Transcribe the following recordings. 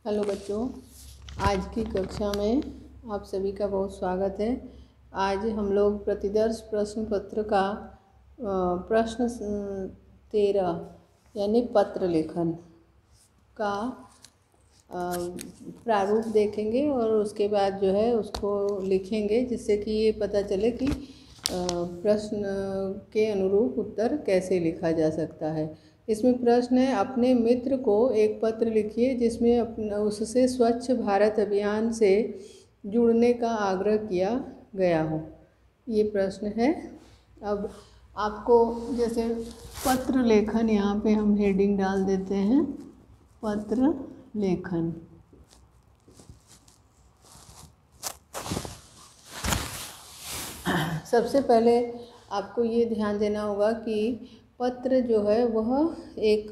Hello बच्चों, आज की कक्षा में आप सभी का बहुत स्वागत है। आज हम लोग प्रतिदर्श प्रश्न पत्र का प्रश्न 13 यानी पत्र लेखन का प्रारूप देखेंगे और उसके बाद जो है उसको लिखेंगे, जिससे कि ये पता चले कि प्रश्न के अनुरूप उत्तर कैसे लिखा जा सकता है। इसमें प्रश्न है, अपने मित्र को एक पत्र लिखिए जिसमें उससे स्वच्छ भारत अभियान से जुड़ने का आग्रह किया गया हो। ये प्रश्न है। अब आपको जैसे पत्र लेखन, यहाँ पे हम हेडिंग डाल देते हैं पत्र लेखन। सबसे पहले आपको ये ध्यान देना होगा कि पत्र जो है वह एक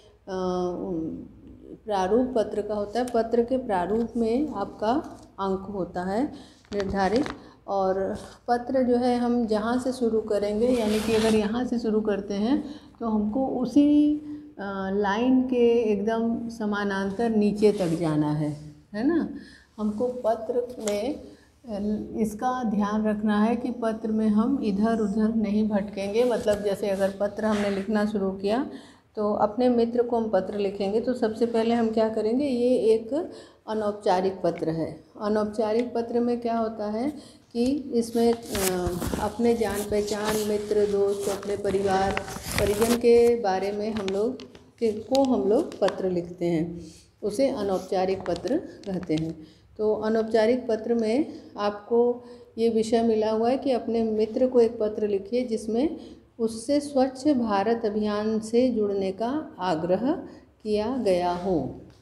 प्रारूप पत्र का होता है। पत्र के प्रारूप में आपका अंक होता है निर्धारित, और पत्र जो है हम जहाँ से शुरू करेंगे, यानी कि अगर यहाँ से शुरू करते हैं तो हमको उसी लाइन के एकदम समानांतर नीचे तक जाना है ना। हमको पत्र में इसका ध्यान रखना है कि पत्र में हम इधर उधर नहीं भटकेंगे। मतलब जैसे अगर पत्र हमने लिखना शुरू किया तो अपने मित्र को हम पत्र लिखेंगे, तो सबसे पहले हम क्या करेंगे, ये एक अनौपचारिक पत्र है। अनौपचारिक पत्र में क्या होता है कि इसमें अपने जान पहचान, मित्र, दोस्त, अपने परिवार परिजन के बारे में हम लोग पत्र लिखते हैं, उसे अनौपचारिक पत्र कहते हैं। तो अनौपचारिक पत्र में आपको ये विषय मिला हुआ है कि अपने मित्र को एक पत्र लिखिए जिसमें उससे स्वच्छ भारत अभियान से जुड़ने का आग्रह किया गया हो।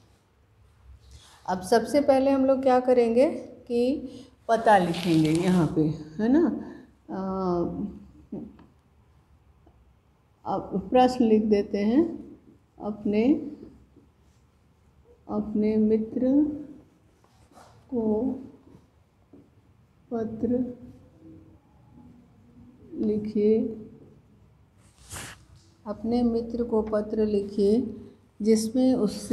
अब सबसे पहले हम लोग क्या करेंगे कि पता लिखेंगे यहाँ पे, है ना। अब प्रश्न लिख देते हैं, अपने मित्र को पत्र लिखिए, अपने मित्र को पत्र लिखिए जिसमें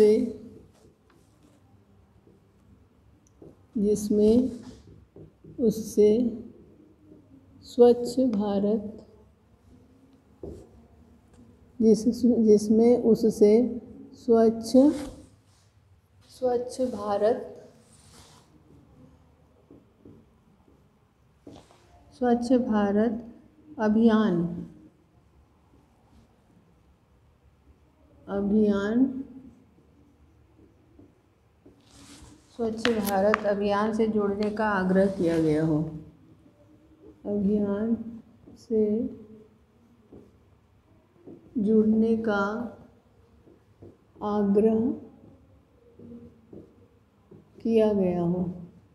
उससे स्वच्छ भारत जिसमें उससे स्वच्छ भारत अभियान से जुड़ने का आग्रह किया गया हो। अभियान से जुड़ने का आग्रह किया गया हो।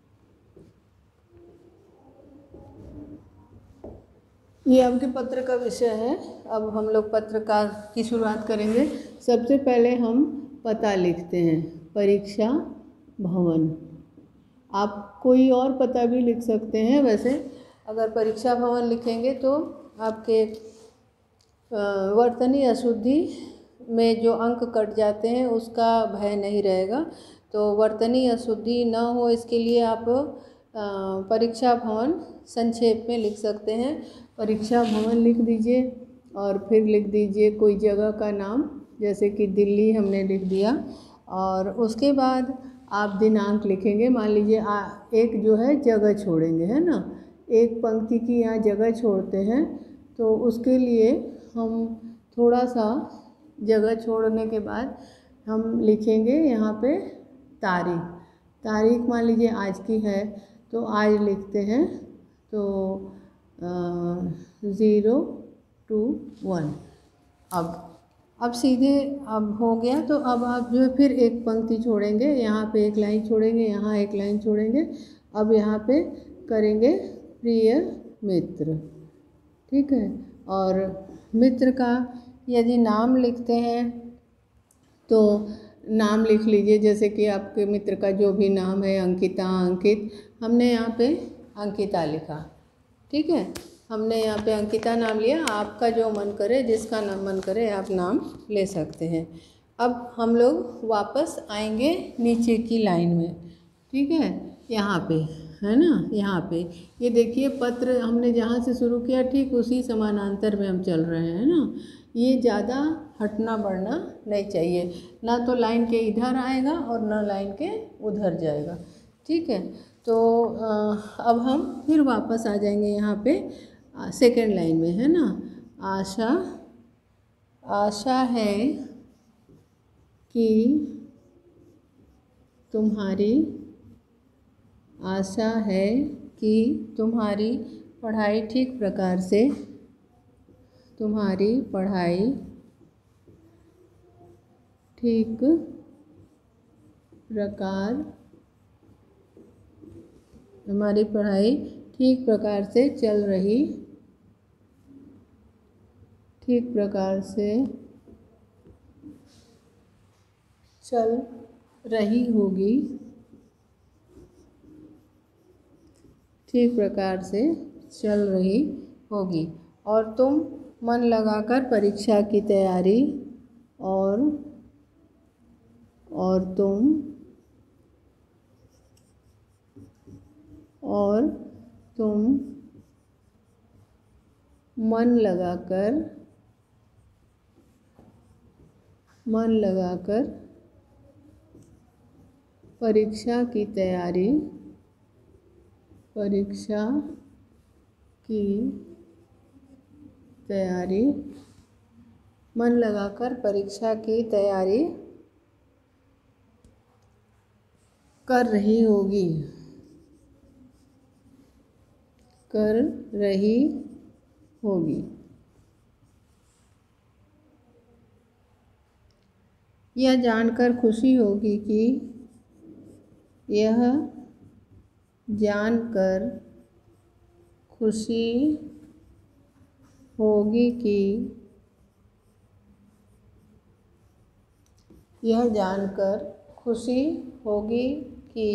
ये आपके पत्र का विषय है। अब हम लोग पत्र की शुरुआत करेंगे। सबसे पहले हम पता लिखते हैं, परीक्षा भवन। आप कोई और पता भी लिख सकते हैं। वैसे अगर परीक्षा भवन लिखेंगे तो आपके वर्तनी अशुद्धि में जो अंक कट जाते हैं उसका भय नहीं रहेगा। तो वर्तनी अशुद्धि न हो, इसके लिए आप परीक्षा भवन संक्षेप में लिख सकते हैं। परीक्षा भवन लिख दीजिए और फिर लिख दीजिए कोई जगह का नाम, जैसे कि दिल्ली हमने लिख दिया। और उसके बाद आप दिनांक लिखेंगे। मान लीजिए एक जो है जगह छोड़ेंगे, है ना, एक पंक्ति की यहाँ जगह छोड़ते हैं, तो उसके लिए हम थोड़ा सा जगह छोड़ने के बाद हम लिखेंगे यहाँ पे तारीख मान लीजिए आज की है तो आज लिखते हैं, तो 021। अब सीधे अब हो गया, तो अब आप जो है फिर एक पंक्ति छोड़ेंगे, यहाँ पे एक लाइन छोड़ेंगे, यहाँ एक लाइन छोड़ेंगे। अब यहाँ पे करेंगे प्रिय मित्र, ठीक है। और मित्र का यदि नाम लिखते हैं तो नाम लिख लीजिए, जैसे कि आपके मित्र का जो भी नाम है, अंकिता, अंकित, हमने यहाँ पे अंकिता लिखा, ठीक है। हमने यहाँ पे अंकिता नाम लिया। आपका जो मन करे, जिसका नाम मन करे आप नाम ले सकते हैं। अब हम लोग वापस आएंगे नीचे की लाइन में, ठीक है, यहाँ पे है ना, यहाँ पे ये देखिए पत्र हमने जहाँ से शुरू किया ठीक उसी समानांतर में हम चल रहे हैं ना। ये ज़्यादा हटना बढ़ना नहीं चाहिए, ना तो लाइन के इधर आएगा और ना लाइन के उधर जाएगा, ठीक है। तो अब हम फिर वापस आ जाएंगे यहाँ पे सेकेंड लाइन में, है ना। आशा आशा है कि तुम्हारी आशा है कि तुम्हारी पढ़ाई ठीक प्रकार से तुम्हारी पढ़ाई ठीक प्रकार हमारी पढ़ाई ठीक प्रकार से चल रही ठीक प्रकार से चल रही होगी ठीक प्रकार से चल रही होगी और तुम मन लगाकर परीक्षा की तैयारी और तुम मन लगाकर परीक्षा की तैयारी मन लगाकर परीक्षा की तैयारी कर रही होगी। यह जानकर खुशी होगी कि यह जानकर खुशी होगी कि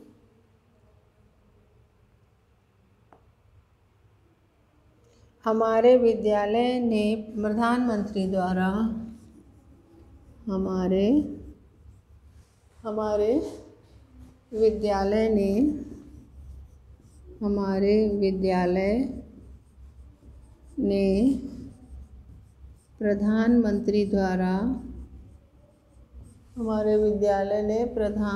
हमारे विद्यालय ने प्रधानमंत्री द्वारा हमारे विद्यालय ने प्रधानमंत्री द्वारा हमारे विद्यालय ने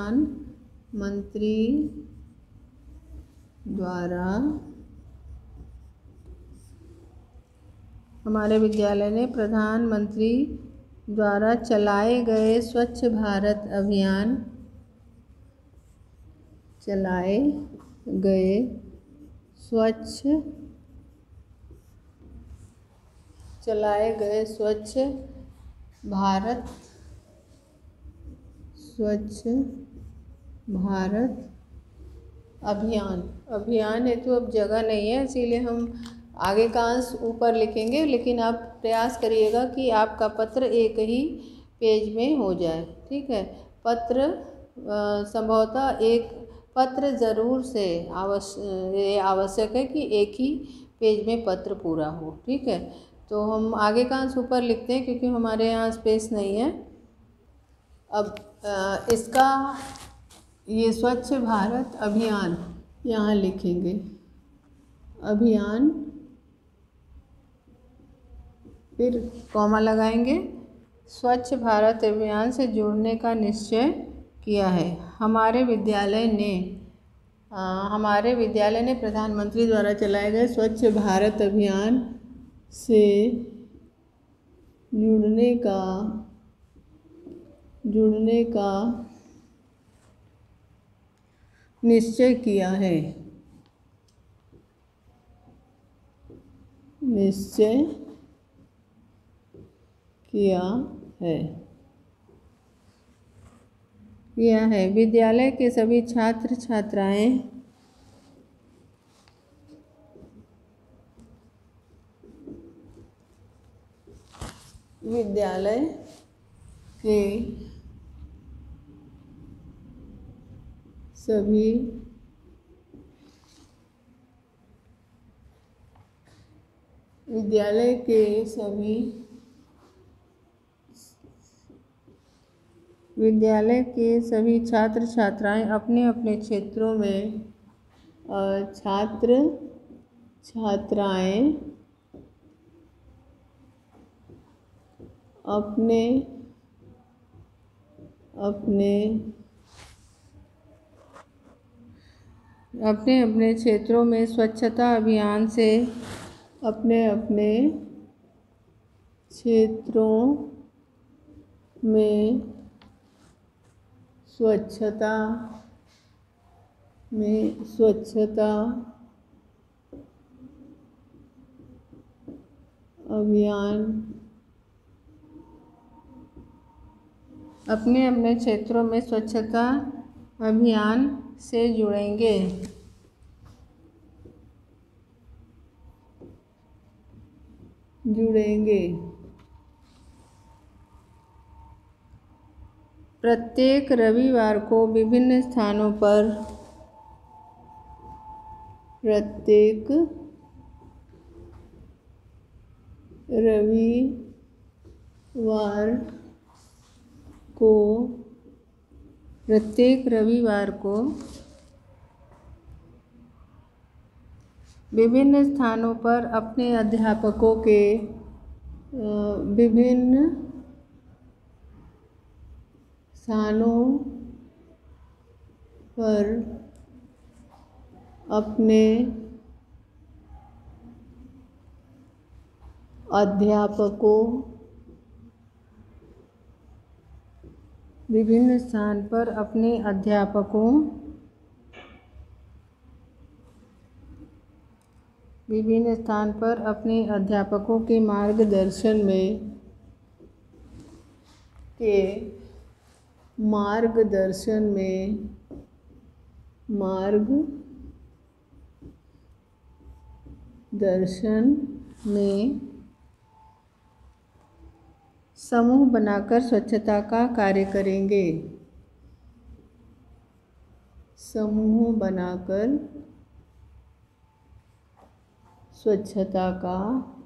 प्रधानमंत्री द्वारा चलाए गए स्वच्छ भारत अभियान है तो अब जगह नहीं है इसीलिए हम आगे का अंश ऊपर लिखेंगे, लेकिन आप प्रयास करिएगा कि आपका पत्र एक ही पेज में हो जाए, ठीक है। पत्र संभवतः एक पत्र ज़रूर से आवश्यक है कि एक ही पेज में पत्र पूरा हो, ठीक है। तो हम आगे का अंश ऊपर लिखते हैं क्योंकि हमारे यहाँ स्पेस नहीं है। अब इसका ये स्वच्छ भारत अभियान यहाँ लिखेंगे, अभियान, फिर कॉमा लगाएंगे। स्वच्छ भारत अभियान से जुड़ने का निश्चय किया है। हमारे विद्यालय ने प्रधानमंत्री द्वारा चलाए गए स्वच्छ भारत अभियान से जुड़ने का निश्चय किया है। विद्यालय के सभी छात्र छात्राएं विद्यालय के सभी विद्यालय के सभी छात्र छात्राएं अपने अपने क्षेत्रों में छात्र छात्राएं अपने अपने अपने अपने क्षेत्रों में स्वच्छता अभियान से अपने अपने क्षेत्रों में स्वच्छता अभियान अपने अपने क्षेत्रों में स्वच्छता अभियान से जुड़ेंगे। प्रत्येक रविवार को विभिन्न स्थानों पर प्रत्येक रविवार को विभिन्न स्थानों पर अपने अध्यापकों के विभिन्न स्थानों पर अपने अध्यापकों विभिन्न स्थान पर अपने अध्यापकों विभिन्न स्थान पर अपने अध्यापकों के मार्गदर्शन में समूह बनाकर स्वच्छता का कार्य करेंगे। समूह बनाकर स्वच्छता का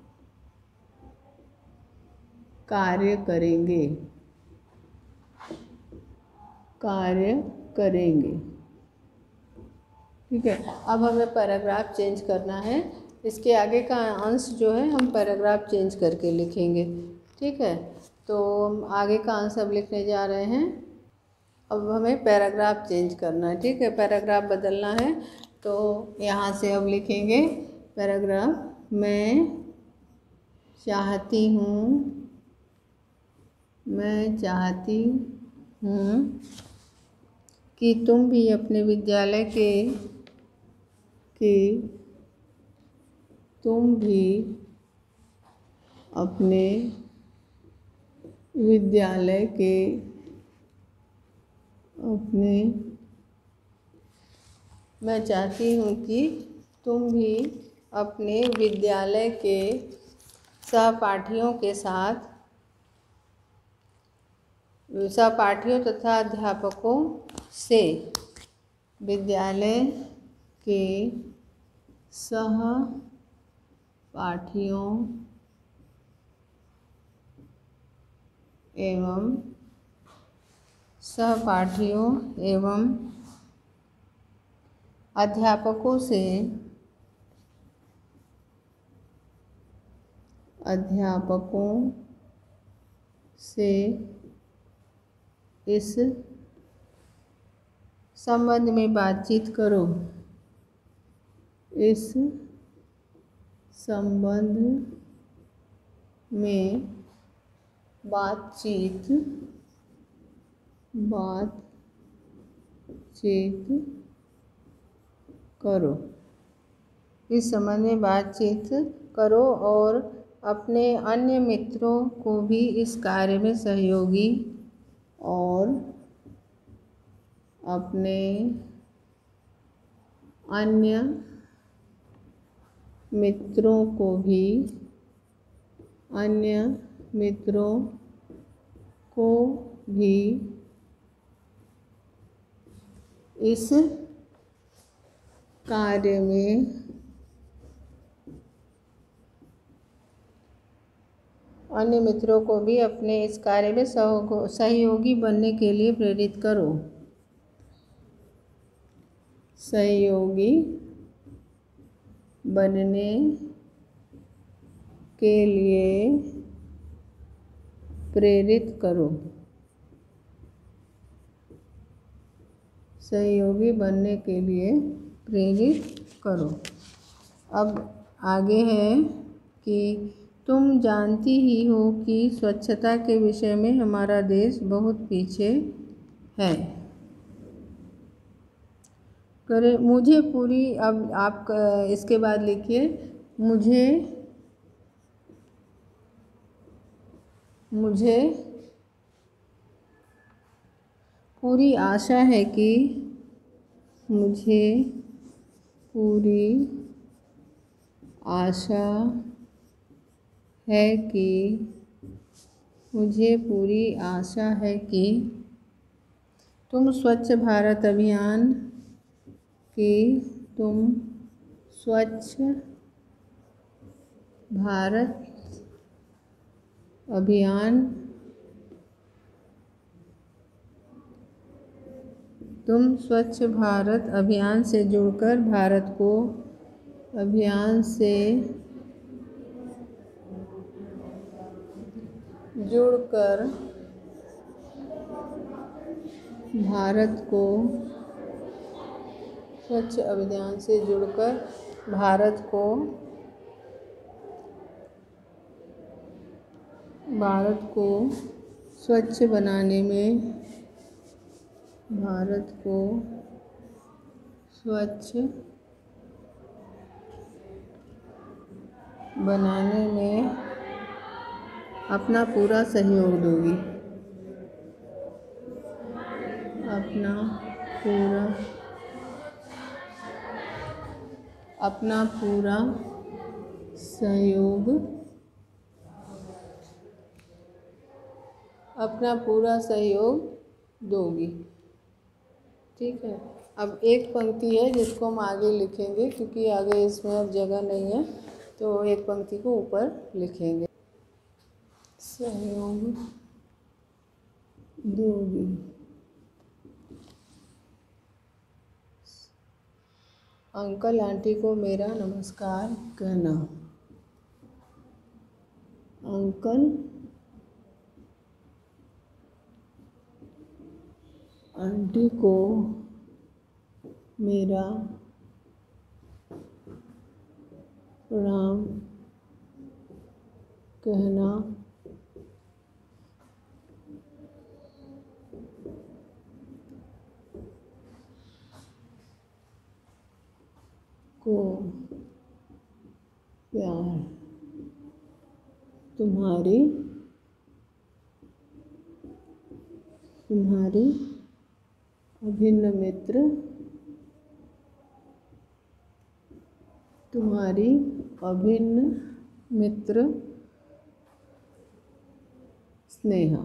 कार्य करेंगे। ठीक है, अब हमें पैराग्राफ चेंज करना है। इसके आगे का अंश जो है हम पैराग्राफ चेंज करके लिखेंगे। ठीक है, तो हम आगे का अंश अब लिखने जा रहे हैं। अब हमें पैराग्राफ चेंज करना है। ठीक है, पैराग्राफ बदलना है, तो यहाँ से अब लिखेंगे पैराग्राफ। मैं चाहती हूँ कि तुम भी अपने विद्यालय मैं चाहती हूँ कि तुम भी अपने विद्यालय के सहपाठियों तथा अध्यापकों से विद्यालय के सहपाठियों एवं अध्यापकों से इस संबंध में बातचीत करो। इस संबंध में बातचीत करो और अपने अन्य मित्रों को भी इस कार्य में सहयोगी इस कार्य में अन्य मित्रों को भी अपने इस कार्य में सहयोगी बनने के लिए प्रेरित करो। सहयोगी बनने के लिए प्रेरित करो। सहयोगी बनने के लिए प्रेरित करो। अब आगे है कि तुम जानती ही हो कि स्वच्छता के विषय में हमारा देश बहुत पीछे है। करे मुझे पूरी, अब आप इसके बाद लिखिए, मुझे पूरी आशा है कि मुझे पूरी आशा है कि तुम स्वच्छ भारत अभियान से जुड़कर भारत को स्वच्छ बनाने में अपना पूरा सहयोग दूंगी। अपना पूरा सहयोग दोगी। ठीक है। अब एक पंक्ति है जिसको हम आगे लिखेंगे, क्योंकि आगे इसमें अब जगह नहीं है, तो एक पंक्ति को ऊपर लिखेंगे। सहयोग दोगी। अंकल आंटी को मेरा नमस्कार कहना। अंकल आंटी को मेरा प्रणाम कहना। को प्यार। तुम्हारी अभिन्न मित्र स्नेहा।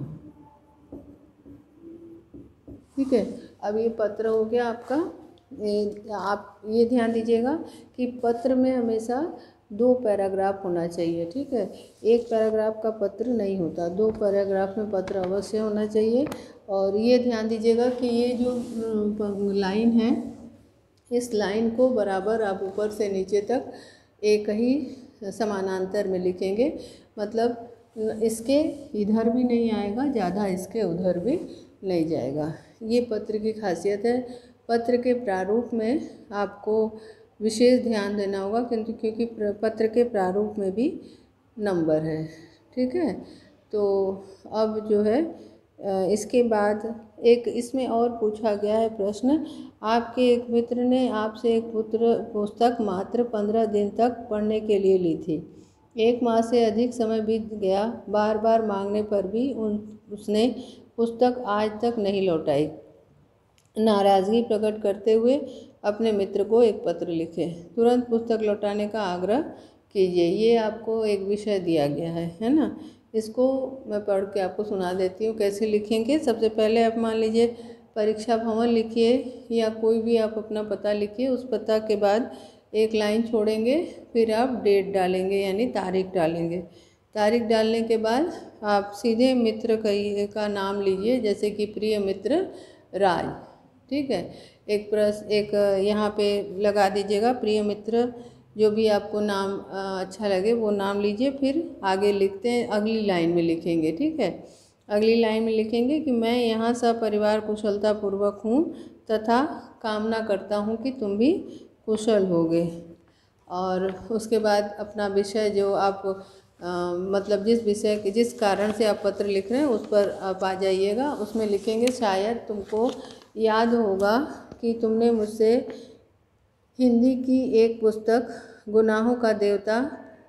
ठीक है। अब ये पत्र हो गया आपका। आप ये ध्यान दीजिएगा कि पत्र में हमेशा 2 पैराग्राफ होना चाहिए। ठीक है। एक पैराग्राफ का पत्र नहीं होता, 2 पैराग्राफ में पत्र अवश्य होना चाहिए। और ये ध्यान दीजिएगा कि ये जो लाइन है, इस लाइन को बराबर आप ऊपर से नीचे तक एक ही समानांतर में लिखेंगे। मतलब इसके इधर भी नहीं आएगा ज़्यादा, इसके उधर भी नहीं जाएगा। ये पत्र की खासियत है। पत्र के प्रारूप में आपको विशेष ध्यान देना होगा, क्योंकि पत्र के प्रारूप में भी नंबर है। ठीक है। तो अब जो है इसके बाद एक इसमें और पूछा गया है प्रश्न, आपके एक मित्र ने आपसे एक पुस्तक मात्र 15 दिन तक पढ़ने के लिए ली थी। 1 माह से अधिक समय बीत गया, बार बार मांगने पर भी उसने पुस्तक आज तक नहीं लौटाई। नाराज़गी प्रकट करते हुए अपने मित्र को एक पत्र लिखें। तुरंत पुस्तक लौटाने का आग्रह कीजिए। ये आपको एक विषय दिया गया है ना। इसको मैं पढ़ के आपको सुना देती हूँ कैसे लिखेंगे। सबसे पहले आप मान लीजिए परीक्षा भवन लिखिए, या कोई भी आप अपना पता लिखिए। उस पता के बाद एक लाइन छोड़ेंगे, फिर आप डेट डालेंगे यानी तारीख डालेंगे। तारीख डालने के बाद आप सीधे मित्र का नाम लीजिए, जैसे कि प्रिय मित्र राज। ठीक है, एक यहाँ पे लगा दीजिएगा प्रिय मित्र, जो भी आपको नाम अच्छा लगे वो नाम लीजिए। फिर आगे लिखते हैं, अगली लाइन में लिखेंगे। ठीक है, अगली लाइन में लिखेंगे कि मैं यहाँ सपरिवार कुशलतापूर्वक हूँ तथा कामना करता हूँ कि तुम भी कुशल होगे। और उसके बाद अपना विषय जो आप मतलब जिस कारण से आप पत्र लिख रहे हैं उस पर आप आ जाइएगा। उसमें लिखेंगे शायद तुमको याद होगा कि तुमने मुझसे हिंदी की एक पुस्तक गुनाहों का देवता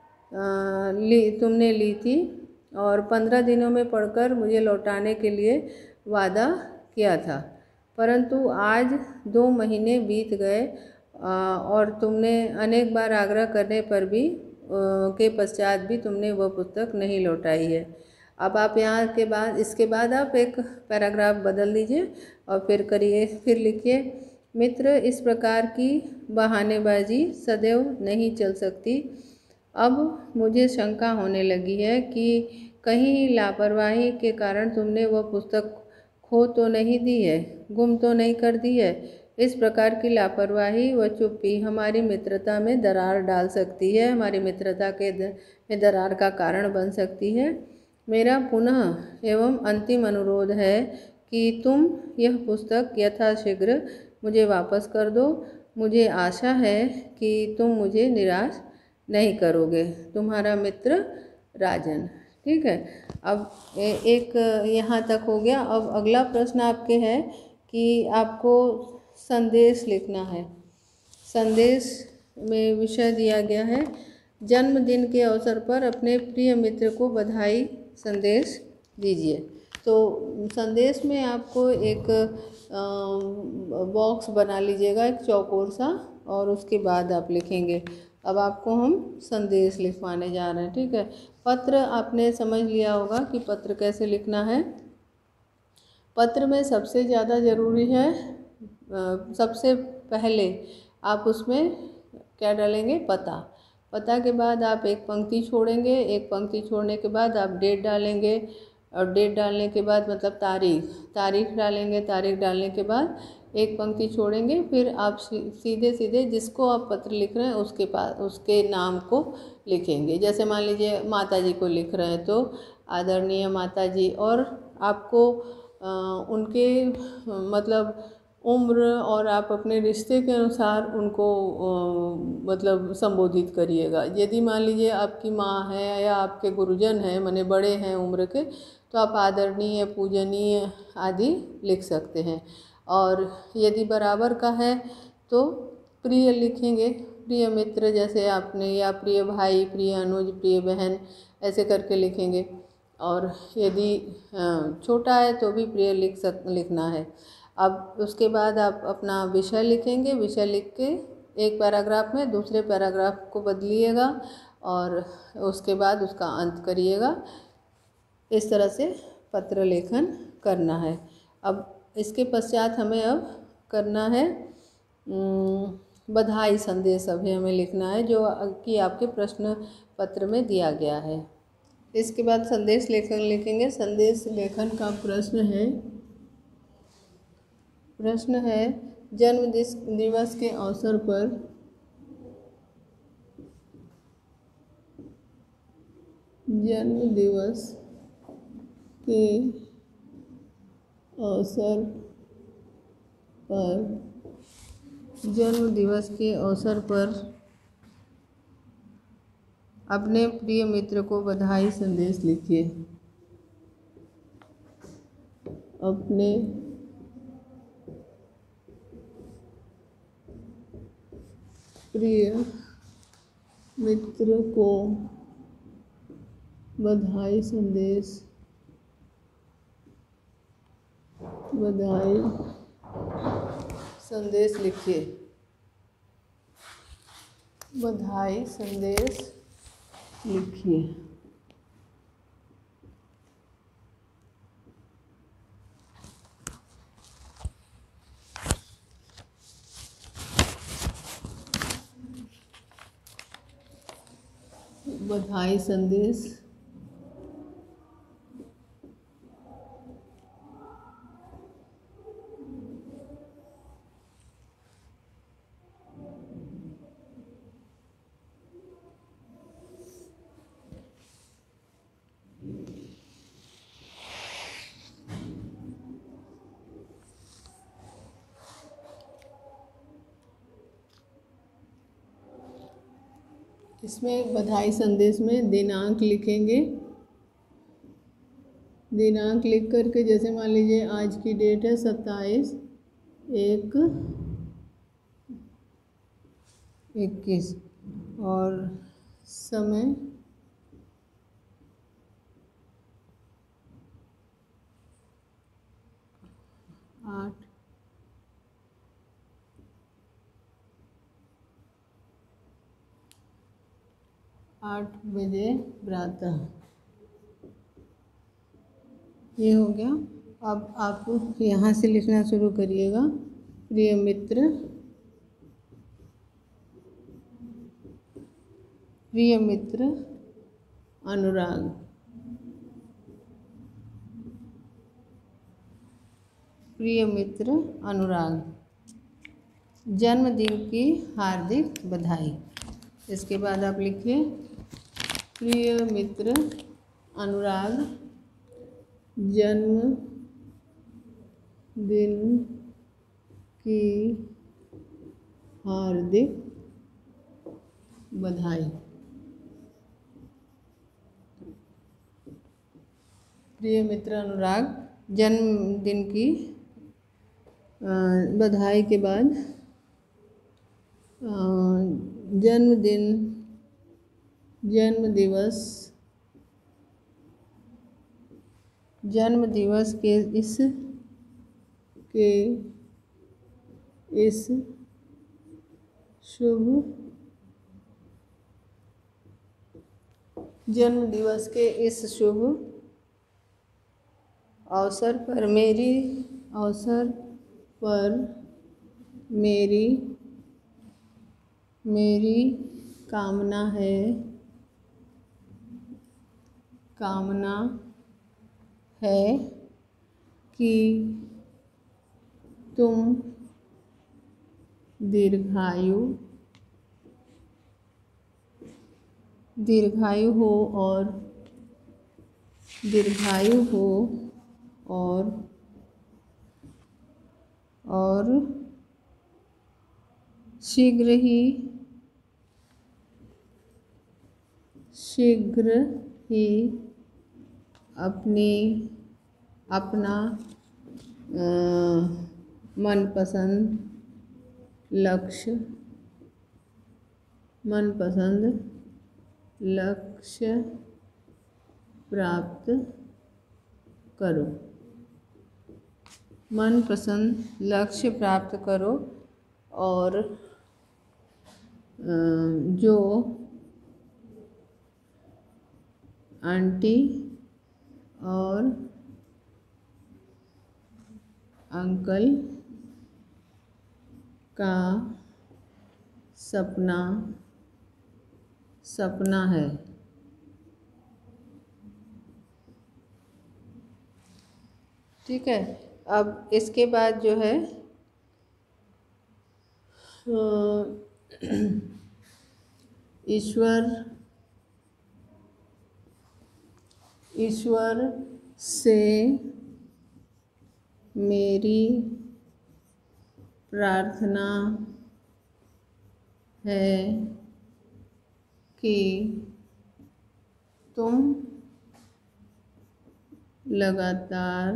तुमने ली थी और 15 दिनों में पढ़कर मुझे लौटाने के लिए वादा किया था, परंतु आज 2 महीने बीत गए और तुमने अनेक बार आग्रह करने पर भी के पश्चात भी तुमने वह पुस्तक नहीं लौटाई है। अब आप यहाँ के बाद इसके बाद आप एक पैराग्राफ बदल दीजिए और फिर लिखिए, मित्र इस प्रकार की बहानेबाजी सदैव नहीं चल सकती। अब मुझे शंका होने लगी है कि कहीं लापरवाही के कारण तुमने वह पुस्तक खो तो नहीं दी है, गुम तो नहीं कर दी है। इस प्रकार की लापरवाही व चुप्पी हमारी मित्रता में दरार डाल सकती है, हमारी मित्रता में दरार का कारण बन सकती है। मेरा पुनः एवं अंतिम अनुरोध है कि तुम यह पुस्तक यथाशीघ्र मुझे वापस कर दो। मुझे आशा है कि तुम मुझे निराश नहीं करोगे। तुम्हारा मित्र राजन। ठीक है, अब एक यहाँ तक हो गया। अब अगला प्रश्न आपके है कि आपको संदेश लिखना है। संदेश में विषय दिया गया है, जन्मदिन के अवसर पर अपने प्रिय मित्र को बधाई संदेश दीजिए। तो संदेश में आपको एक बॉक्स बना लीजिएगा, एक चौकोर सा, और उसके बाद आप लिखेंगे। अब आपको हम संदेश लिखवाने जा रहे हैं। ठीक है, पत्र आपने समझ लिया होगा कि पत्र कैसे लिखना है। पत्र में सबसे ज़्यादा ज़रूरी है, सबसे पहले आप उसमें क्या डालेंगे, पता। पता के बाद आप एक पंक्ति छोड़ेंगे, एक पंक्ति छोड़ने के बाद आप डेट डालेंगे, और डेट डालने के बाद मतलब तारीख डालेंगे। तारीख डालने के बाद एक पंक्ति छोड़ेंगे, फिर आप सीधे जिसको आप पत्र लिख रहे हैं उसके नाम को लिखेंगे। जैसे मान लीजिए माता जी को लिख रहे हैं तो आदरणीय माता जी, और आपको उनके मतलब उम्र और आप अपने रिश्ते के अनुसार उनको मतलब संबोधित करिएगा। यदि मान लीजिए आपकी माँ है या आपके गुरुजन हैं, माने बड़े हैं उम्र के, तो आप आदरणीय, पूजनीय आदि लिख सकते हैं। और यदि बराबर का है तो प्रिय लिखेंगे, प्रिय मित्र जैसे आपने, या प्रिय भाई, प्रिय अनुज, प्रिय बहन, ऐसे करके लिखेंगे। और यदि छोटा है तो भी प्रिय लिखना है। अब उसके बाद आप अपना विषय लिखेंगे। विषय लिख के एक पैराग्राफ में दूसरे पैराग्राफ को बदलिएगा और उसके बाद उसका अंत करिएगा। इस तरह से पत्र लेखन करना है। अब इसके पश्चात हमें अब करना है बधाई संदेश। अभी हमें लिखना है जो कि आपके प्रश्न पत्र में दिया गया है। इसके बाद संदेश लेखन लिखेंगे। संदेश लेखन का प्रश्न है जन्म दिवस के अवसर पर जन्म दिवस के अवसर पर अपने प्रिय मित्र को बधाई संदेश लिखिए। अपने प्रिय मित्र को बधाई संदेश लिखिए। बधाई संदेश लिखिए। बधाई संदेश इसमें बधाई संदेश में दिनांक लिखेंगे। दिनांक लिख करके, जैसे मान लीजिए आज की डेट है 27/1/21 और समय 8 बजे प्रातः। ये हो गया। अब आप यहाँ से लिखना शुरू करिएगा। प्रिय मित्र, प्रिय मित्र अनुराग, प्रिय मित्र अनुराग, जन्मदिन की हार्दिक बधाई। इसके बाद आप लिखिए प्रिय मित्र अनुराग, जन्मदिन की हार्दिक बधाई। प्रिय मित्र अनुराग, जन्मदिन की बधाई के बाद जन्म दिवस के इस शुभ अवसर पर मेरी कामना है कि तुम दीर्घायु हो और शीघ्र ही अपना मनपसंद लक्ष्य प्राप्त करो। और जो आंटी और अंकल का सपना है। ठीक है। अब इसके बाद जो है ईश्वर से मेरी प्रार्थना है कि तुम लगातार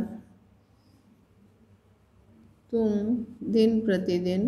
दिन प्रतिदिन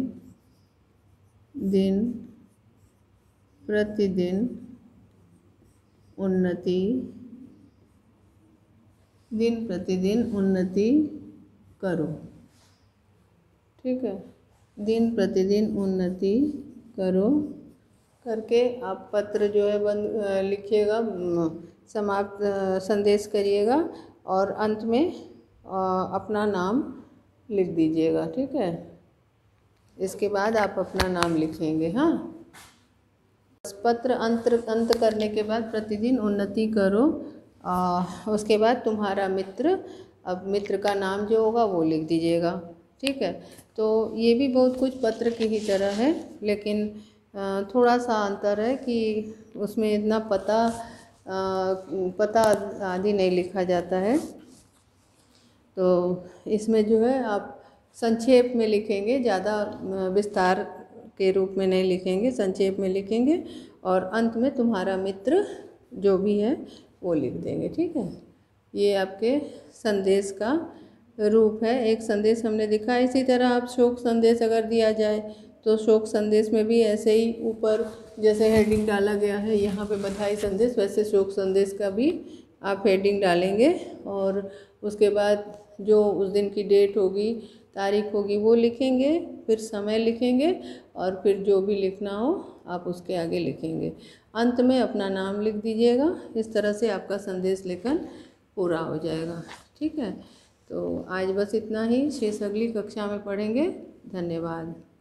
उन्नति करो। ठीक है। दिन प्रतिदिन उन्नति करो करके आप पत्र जो है लिखिएगा, समाप्त संदेश करिएगा और अंत में अपना नाम लिख दीजिएगा। ठीक है। इसके बाद आप अपना नाम लिखेंगे। हाँ, पत्र अंत करने के बाद प्रतिदिन उन्नति करो। उसके बाद तुम्हारा मित्र, अब मित्र का नाम जो होगा वो लिख दीजिएगा। ठीक है। तो ये भी बहुत कुछ पत्र की ही तरह है, लेकिन थोड़ा सा अंतर है कि उसमें इतना पता आदि नहीं लिखा जाता है। तो इसमें जो है आप संक्षेप में लिखेंगे, ज़्यादा विस्तार के रूप में नहीं लिखेंगे, संक्षेप में लिखेंगे और अंत में तुम्हारा मित्र जो भी है वो लिख देंगे। ठीक है, ये आपके संदेश का रूप है। एक संदेश हमने दिखा। इसी तरह आप शोक संदेश अगर दिया जाए तो शोक संदेश में भी ऐसे ही ऊपर जैसे हेडिंग डाला गया है यहाँ पे बधाई संदेश, वैसे शोक संदेश का भी आप हेडिंग डालेंगे और उसके बाद जो उस दिन की डेट होगी, तारीख होगी वो लिखेंगे, फिर समय लिखेंगे और फिर जो भी लिखना हो आप उसके आगे लिखेंगे। अंत में अपना नाम लिख दीजिएगा। इस तरह से आपका संदेश लेखन पूरा हो जाएगा। ठीक है, तो आज बस इतना ही। शेष अगली कक्षा में पढ़ेंगे। धन्यवाद।